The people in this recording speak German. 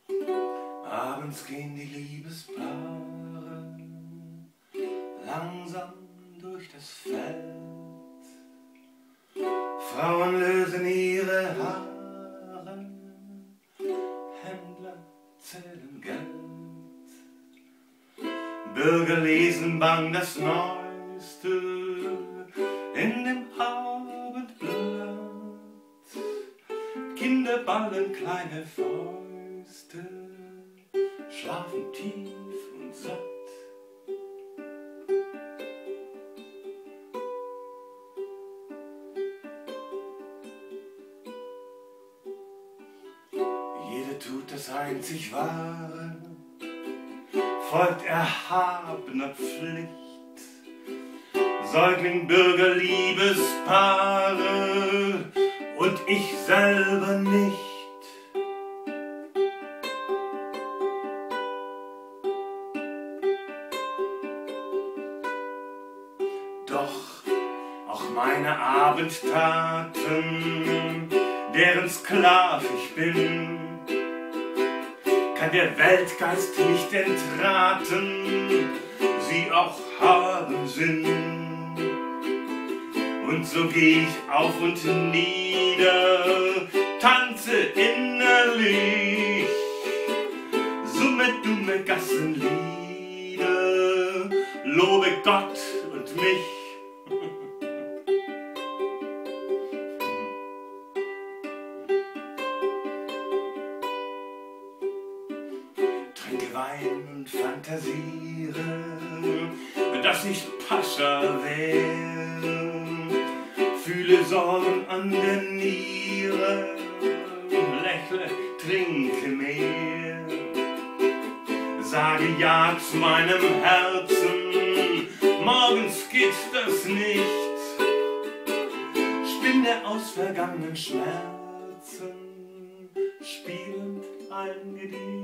Abends gehen die Liebespaare langsam durch das Feld. Frauen lösen ihre Haare, Händler zählen Geld. Bürger lesen bang das Neueste in dem Abendblatt. Kinder ballen kleine Fäuste, schlafen tief und satt. Jeder tut das einzig Wahre, folgt erhabener Pflicht. Säugling, Bürger, Liebespaare und ich selber nicht. Doch auch meine Abendtaten, deren Sklav ich bin, kann der Weltgeist nicht entraten, sie auch haben Sinn. Und so geh ich auf und nieder, tanze innerlich, summe dumme Gassenlieder, lobe Gott und mich. Trinke Wein und fantasiere, dass ich Pascha wär. Fühle Sorgen an der Niere, lächle, trinke mehr. Sage Ja zu meinem Herzen, morgens geht das nicht. Spinne aus vergangenen Schmerzen, spielend ein Gedicht.